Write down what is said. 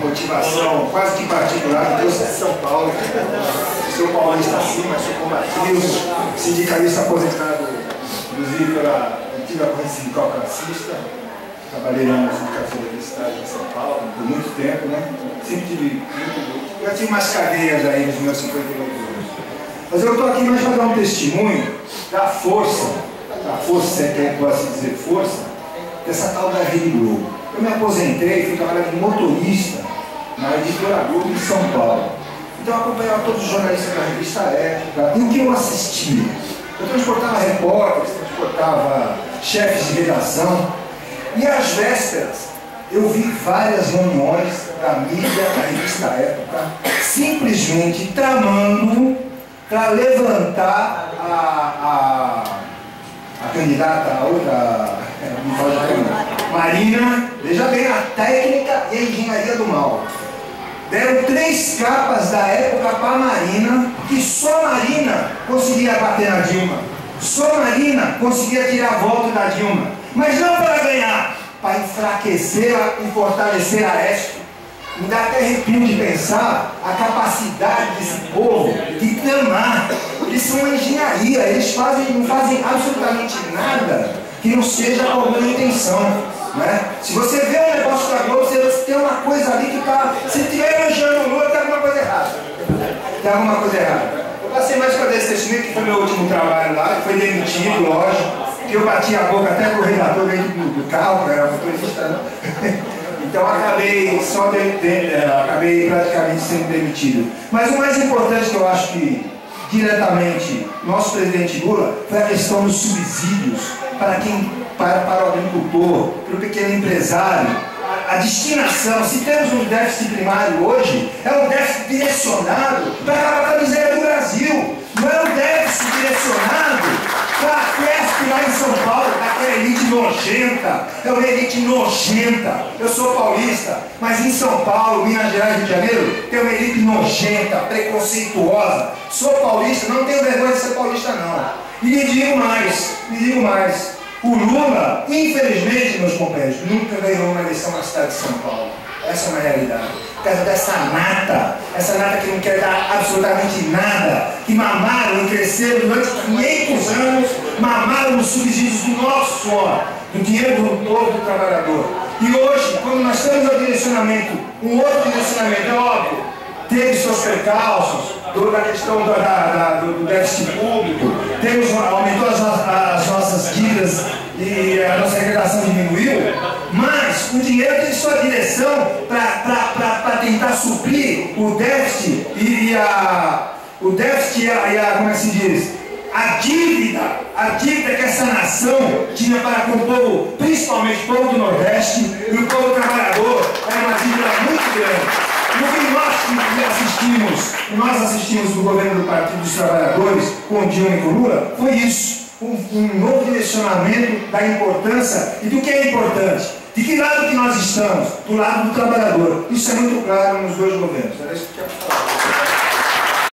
motivação quase que particular, eu sou de São Paulo, sou paulista sim, mas sou combativo, sindicalista aposentado, inclusive pela antiga corrente sindical classista, trabalhei lá na sindicatura de estágio em São Paulo por muito tempo, né? Sempre tive muito, já tive umas cadeias aí nos meus 58 anos. Mas eu estou aqui mais para dar um testemunho da força, se é que eu posso dizer força, dessa tal da Rede Globo. Eu me aposentei, fui trabalhar de motorista na editora Globo de São Paulo. Então eu acompanhava todos os jornalistas da revista Época. E o que eu assistia? Eu transportava repórteres, transportava chefes de redação. E às vésperas eu vi várias reuniões da mídia, da revista Época, simplesmente tramando para levantar a candidata, a outra, Marina, veja bem, a técnica e a engenharia do mal. Deram 3 capas da Época para a Marina, que só a Marina conseguia bater na Dilma. Só a Marina conseguia tirar voto da Dilma. Mas não para ganhar, para enfraquecer e fortalecer a Aécio. Me dá até arrepio de pensar a capacidade desse povo de tramar. Eles são uma engenharia, eles não fazem absolutamente nada que não seja com alguma intenção. Né? Se você vê o negócio da Globo, você tem uma coisa ali que está. Se estiver elogiando o Lula, tem alguma coisa errada. Tem alguma coisa errada. Eu passei mais para esse testemunho, que foi meu último trabalho lá, que foi demitido, lógico, que eu bati a boca até com o redator dentro do carro, que era motorista, né? Então acabei praticamente sendo demitido. Mas o mais importante que eu acho que diretamente nosso presidente Lula foi a questão dos subsídios para o agricultor, para o pequeno empresário. A destinação, se temos um déficit primário hoje, é um déficit direcionado para acabar com a miséria do Brasil. Não é um déficit direcionado para a festa lá em São Paulo, daquela elite nojenta. É uma elite nojenta. Eu sou paulista, mas em São Paulo, Minas Gerais e Rio de Janeiro, tem uma elite nojenta, preconceituosa. Sou paulista, não tenho vergonha de ser paulista não. E lhe digo mais. O Lula, infelizmente, meus companheiros, nunca ganhou uma eleição na cidade de São Paulo. Essa é uma realidade. Por causa dessa nata, essa nata que não quer dar absolutamente nada, que mamaram e cresceram durante 500 anos, mamaram os subsídios do nosso suor, do dinheiro do povo do trabalhador. E hoje, quando nós temos um direcionamento, um outro direcionamento, é óbvio, teve seus percalços, da questão do déficit público, aumentou as nossas dívidas e a nossa arrecadação diminuiu, mas o dinheiro tem sua direção para tentar suprir o déficit como é que se diz? A dívida que essa nação tinha para com o povo, principalmente o povo do Nordeste e o povo trabalhador, era uma dívida muito grande. No que nós assistimos do governo do Partido dos Trabalhadores com Dilma e com Lula, foi isso, um novo direcionamento da importância e do que é importante. De que lado que nós estamos? Do lado do trabalhador. Isso é muito claro nos dois governos. Era isso que eu quero falar.